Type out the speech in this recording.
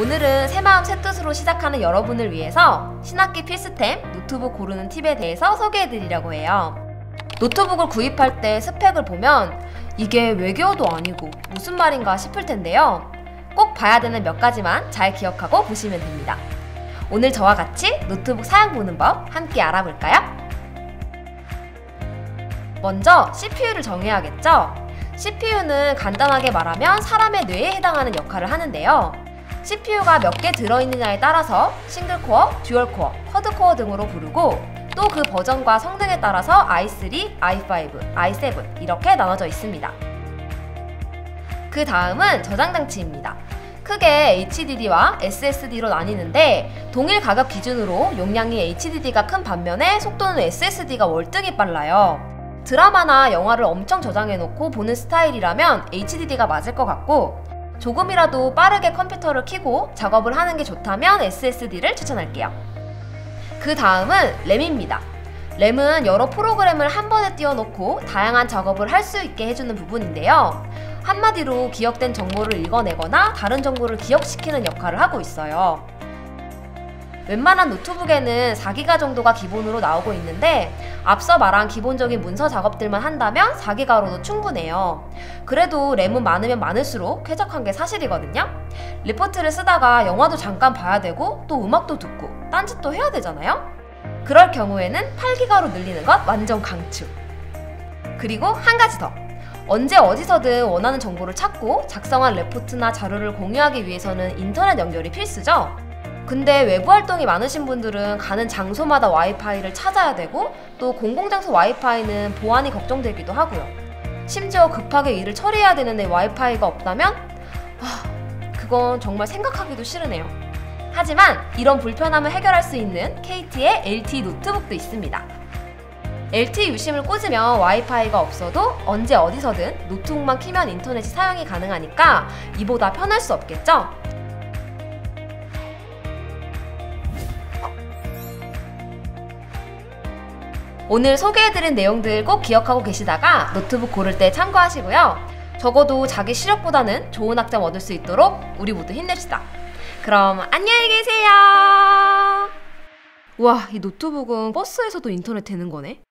오늘은 새마음 새뜻으로 시작하는 여러분을 위해서 신학기 필수템 노트북 고르는 팁에 대해서 소개해드리려고 해요. 노트북을 구입할 때 스펙을 보면 이게 외계어도 아니고 무슨 말인가 싶을 텐데요. 꼭 봐야 되는 몇 가지만 잘 기억하고 보시면 됩니다. 오늘 저와 같이 노트북 사양 보는 법 함께 알아볼까요? 먼저 CPU를 정해야겠죠? CPU는 간단하게 말하면 사람의 뇌에 해당하는 역할을 하는데요. CPU가 몇 개 들어있느냐에 따라서 싱글코어, 듀얼코어, 쿼드코어 등으로 부르고 또 그 버전과 성능에 따라서 i3, i5, i7 이렇게 나눠져 있습니다. 그 다음은 저장 장치입니다. 크게 HDD와 SSD로 나뉘는데 동일 가격 기준으로 용량이 HDD가 큰 반면에 속도는 SSD가 월등히 빨라요. 드라마나 영화를 엄청 저장해놓고 보는 스타일이라면 HDD가 맞을 것 같고 조금이라도 빠르게 컴퓨터를 켜고 작업을 하는 게 좋다면 SSD를 추천할게요. 그 다음은 램입니다. 램은 여러 프로그램을 한 번에 띄워놓고 다양한 작업을 할 수 있게 해주는 부분인데요. 한마디로 기억된 정보를 읽어내거나 다른 정보를 기억시키는 역할을 하고 있어요. 웬만한 노트북에는 4기가 정도가 기본으로 나오고 있는데 앞서 말한 기본적인 문서 작업들만 한다면 4기가로도 충분해요. 그래도 램은 많으면 많을수록 쾌적한 게 사실이거든요. 리포트를 쓰다가 영화도 잠깐 봐야 되고 또 음악도 듣고 딴짓도 해야 되잖아요. 그럴 경우에는 8기가로 늘리는 것 완전 강추. 그리고 한 가지 더! 언제 어디서든 원하는 정보를 찾고 작성한 레포트나 자료를 공유하기 위해서는 인터넷 연결이 필수죠. 근데 외부 활동이 많으신 분들은 가는 장소마다 와이파이를 찾아야 되고 또 공공장소 와이파이는 보안이 걱정되기도 하고요. 심지어 급하게 일을 처리해야 되는데 와이파이가 없다면 그건 정말 생각하기도 싫으네요. 하지만 이런 불편함을 해결할 수 있는 KT의 LTE 노트북도 있습니다. LTE 유심을 꽂으면 와이파이가 없어도 언제 어디서든 노트북만 켜면 인터넷이 사용이 가능하니까 이보다 편할 수 없겠죠? 오늘 소개해드린 내용들 꼭 기억하고 계시다가 노트북 고를 때 참고하시고요. 적어도 자기 시력보다는 좋은 학점 얻을 수 있도록 우리 모두 힘냅시다. 그럼 안녕히 계세요. 우와, 이 노트북은 버스에서도 인터넷 되는 거네.